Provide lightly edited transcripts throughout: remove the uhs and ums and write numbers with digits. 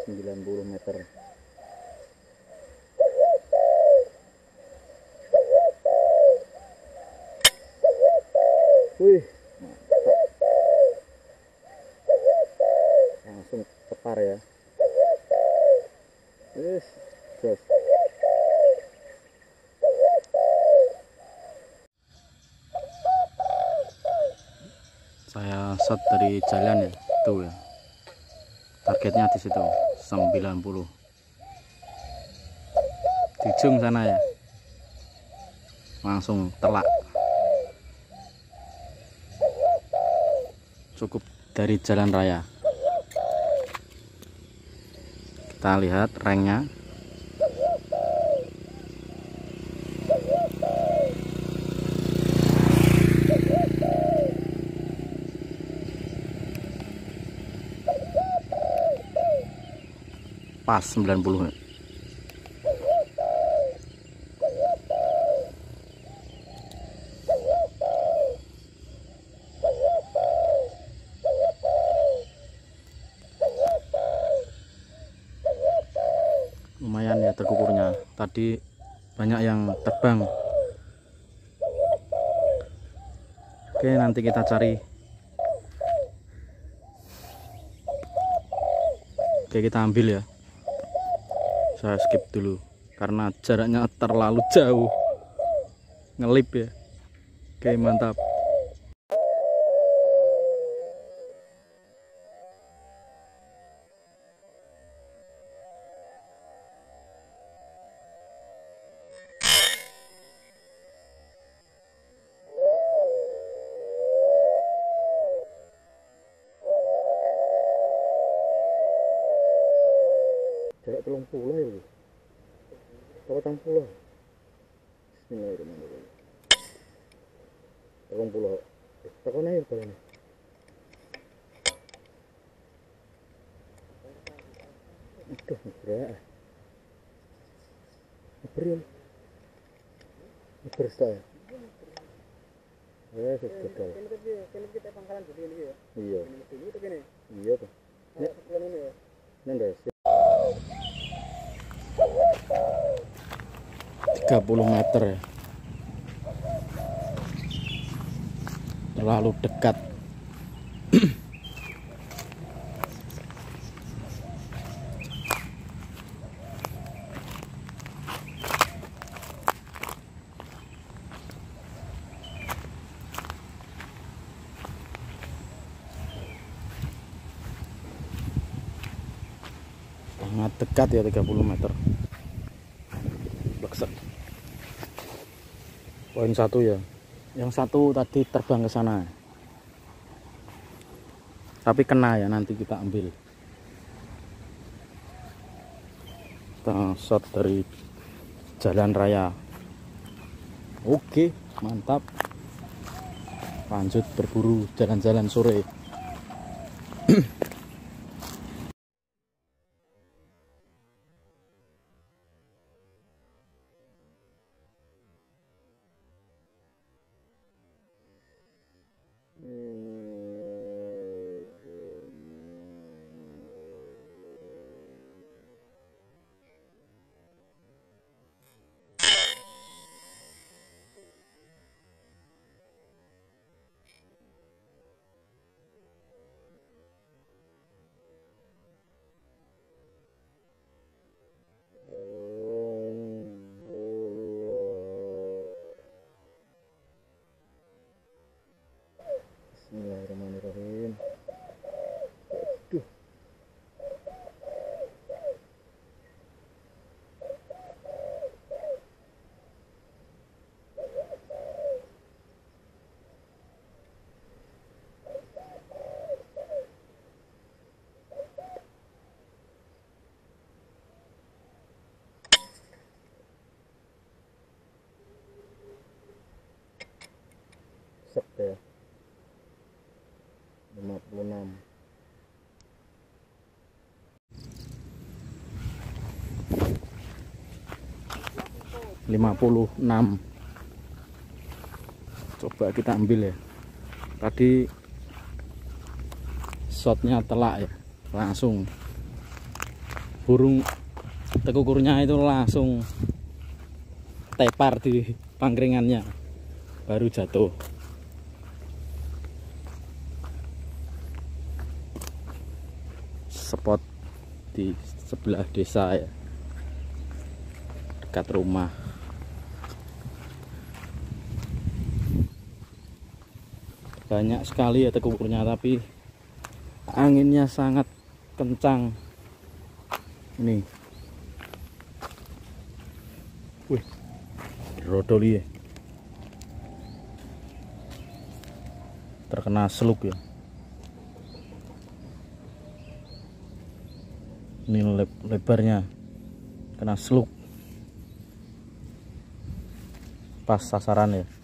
90 meter. Wih, langsung tepar ya. Yes, jos. Saya shot dari jalan ya, tuh ya. Targetnya di situ 90. Di ujung sana ya. Langsung telak. Cukup dari jalan raya. Kita lihat ranknya. Pas 90. Lumayan ya terkukurnya. Tadi banyak yang terbang. Oke, nanti kita cari. Oke, kita ambil ya. Saya skip dulu karena jaraknya terlalu jauh, ngelip ya. Oke, mantap. Jarak 30 ya, Bu. 30. Bismillahirrahmanirrahim. 30. Takon aja kalau ini. Aduh, berat. Beri. Bersah. Ya, sekedar. Ini kita pangkalan jadi ini ya. Iya. Ini tuh gini. Iya tuh. Nek ini ya. Neng 30 meter ya. Terlalu dekat. Sangat dekat ya, 30 meter. Bleksek. Poin 1 ya. Yang satu tadi terbang ke sana. Tapi kena ya, nanti kita ambil. Kita shot dari jalan raya. Oke, mantap. Lanjut berburu jalan-jalan sore. Bismillahirrahmanirrahim. Aduh. Sek ya. 56. Coba kita ambil ya. Tadi shotnya telak ya, langsung burung tekukurnya itu langsung tepar di pangkringannya, baru jatuh. Spot di sebelah desa ya, dekat rumah. Banyak sekali ya tekukurnya, tapi anginnya sangat kencang. Ini, wih, rodoli ya, terkena seluk ya. Ini lebarnya kena seluk pas sasaran ya.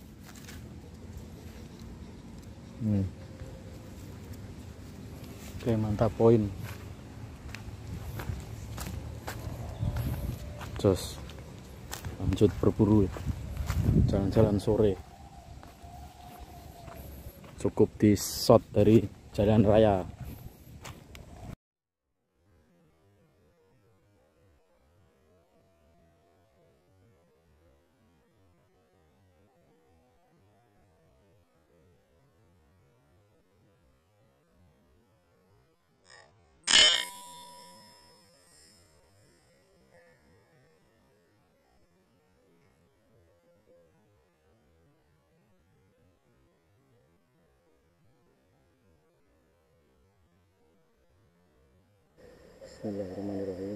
Oke, mantap poin. Jos, lanjut berburu ya. Jalan-jalan sore, cukup di shot dari jalan raya. Bismillahirrahmanirrahim.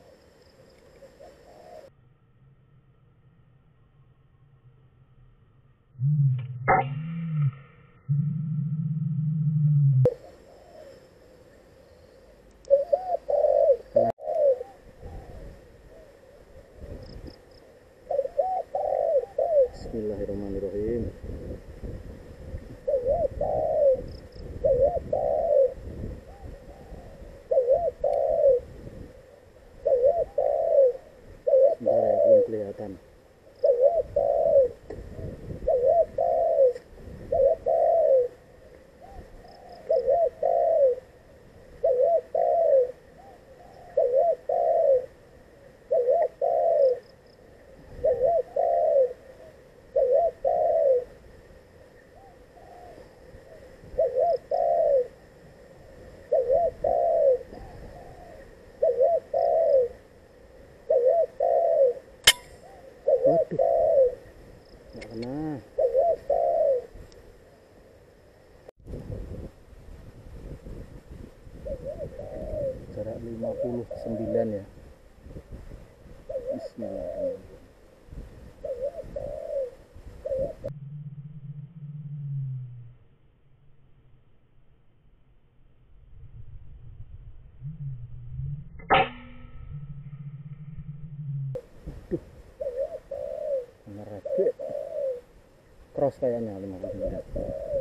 Bismillahirrahmanirrahim. Sebentar ya, belum kelihatan. Waduh, nggak kena. Jarak 59 ya. Bismillahirrahmanirrahim. Ngerebek cross kayaknya 59.